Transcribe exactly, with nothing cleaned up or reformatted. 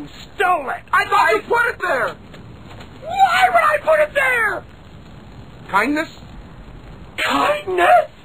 stole it! I thought you put it there! Why would I put it there? Kindness? Kindness?